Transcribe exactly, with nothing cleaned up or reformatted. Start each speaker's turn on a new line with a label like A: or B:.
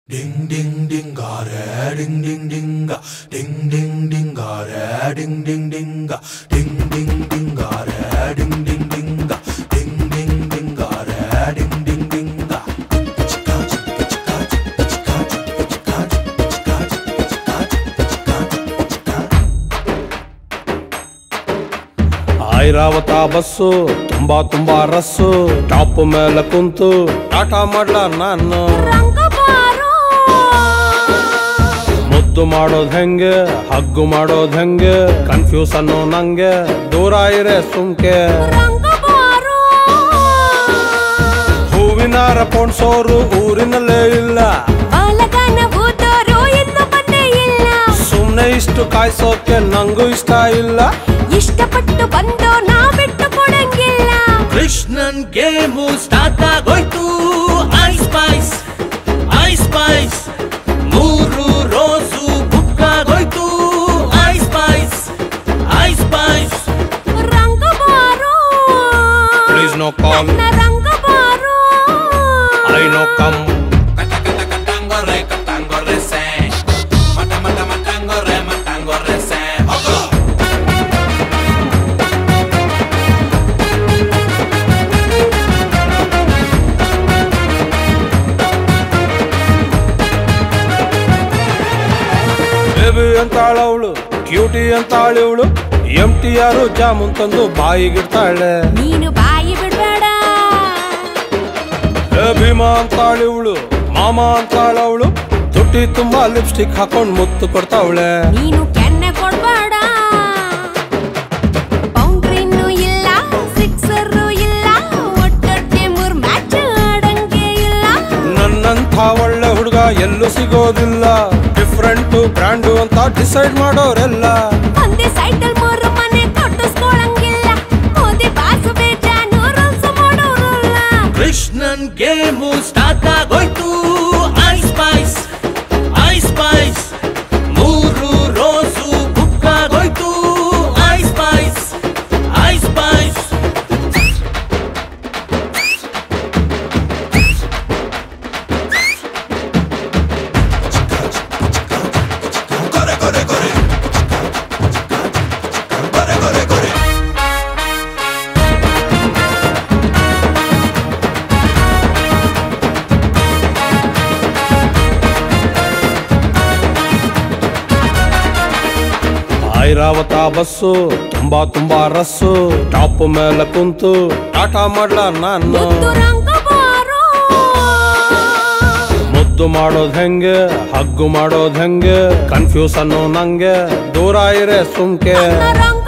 A: Ding ding ding ga re, ding ding ding ga, ding ding ding ga re, ding ding ding ga, ding ding ding ga re, ding ding ding ga, ding ding ding ga re, ding ding ding ga. Chika chika chika chika chika chika chika chika chika chika.
B: Airavat bus ತುಂಬಾ ತುಂಬಾ rush top ಮೇಲೆ ಕುಂತು ಟಾಟಾ ಮಾಡ್ಲ ನಾನು ಮುದ್ದು ಮಾಡೋದ್ ಹೆಂಗೆ ಹಗ್ಗು ಮಾಡೋದ್ ಹೆಂಗೆ ಕನ್ಫ್ಯೂಸ್ ಅನ್ನೋ ನಂಗೆ ದೂರ ಇರೆ ಸುಮ್ಕೆ ಹೂವಿನಾರ ಪೋಣ್ಸೋರು ಊರಿನಲ್ಲೇ ಇಲ್ಲ ಸುಮ್ನೆ ಇಷ್ಟು ಕಾಯ್ಸೋಕೆ ನಂಗೂ ಇಷ್ಟ ಇಲ್ಲ
C: ಇಷ್ಟಪಟ್ಟು ಬಂದು ನಾ ಬಿಟ್ಟು ಕೊಡಂಗಿಲ್ಲ
D: ಕೃಷ್ಣನ್ ಗೇಮು ಸ್ಟಾರ್ಟ್ ಆಗೋಯ್ತು ಐ ಸ್ಪೈಸ್ ಐ ಸ್ಪೈಸ್ ಮೂರು ರೋಸು ಬುಕ್ ಆಗೋಯ್ತು I spice I spice
C: Ranga ಬಾರೋ
B: ಪ್ಲೀಸ್ ನೋ ಕಾಲ್
C: ರಂಗ ಬಾರೋ
B: I no come
D: Matangore, matangore se, mata mata matangore, matangore se.
B: Baby ಅಂತಾಳವಳು ಕ್ಯೂಟಿ ಅಂತಾಳಿವಳು ಎಂ ಟಿ ಆರು ಜಾಮೂನ್ ತಂದು ಬಾಯಿಗಿಡ್ತಾಳೆ
C: ನೀನು ಬಾಯಿ ಬಿಡ್ಬೇಡ
B: ಭೀಮಾ ಅಂತಾಳಿವಳು ಮಾಮ ಅಂತಾಳವಳು ತುಟಿ ತುಂಬಾ ಲಿಪ್ಸ್ಟಿಕ್ ಹಾಕೊಂಡ್ ಮುತ್ತು ಕೊಡ್ತಾವಳೆ
C: ನೀನು ಕೆನ್ನೆ ಕೊಡ್ಬೇಡ ಬೌಂಡ್ರಿನೂ ಇಲ್ಲ ಸಿಕ್ಸರು ಇಲ್ಲ ಒಟ್ಟೊಟ್ಟೆ ಮೂರ್ ಮ್ಯಾಚ್ ಆಡಂಗೆ ಇಲ್ಲ
B: ನನ್ನಂಥ ಒಳ್ಳೆ ಹುಡುಗ ಎಲ್ಲೂ ಸಿಗೋದಿಲ್ಲ ಡಿಫ್ರೆಂಟ್ ಬ್ರ್ಯಾಂಡು ಅಂತ ಡಿಸೈಡ್ ಮಾಡೋರೆಲ್ಲ
C: ಒಂದೇ ಸೈಟಲ್ ಮೂರು ಮನೆ ಕೊಟ್ಟಿಸ್ಕೊಳಂಗಿಲ್ಲ ಮೋದಿ ಬಾಸು ಬೇಜಾನು ರೂಲ್ಸ್ ಮಾಡೋರಲ್ಲ
D: ಕೃಷ್ಣನ್ ಗೇಮು ಸ್ಟಾರ್ಟ್ ಆಗೋಯ್ತು ಐ ಸ್ಪೈಸ್ ಐ ಸ್ಪೈಸ್ ಮೂರು ರೋಸು ಬುಕ್ ಆಗೋಯ್ತು I spice I spice
A: Gore gore gore. Gore gore gore.
B: Airavat bus ತುಂಬಾ ತುಂಬಾ ರಸ್ಸು ಟಾಪ್ ಮೇಲೆ ಕುಂತು ಟಾಟಾ ಮಾಡ್ಲ ನಾನು
C: ಮುದ್ದು ರಂಗ ಬಾರೋ
B: ಮುದ್ದು ಮಾಡೋದ್ ಹೆಂಗೆ ಹಗ್ಗು ಮಾಡೋದ್ ಹೆಂಗೆ ಕನ್ಫ್ಯೂಸ್ ಅನ್ನೋ ನಂಗೆ ದೂರ ಇರೆ ಸುಮ್ಕೆ
C: ರಂಗ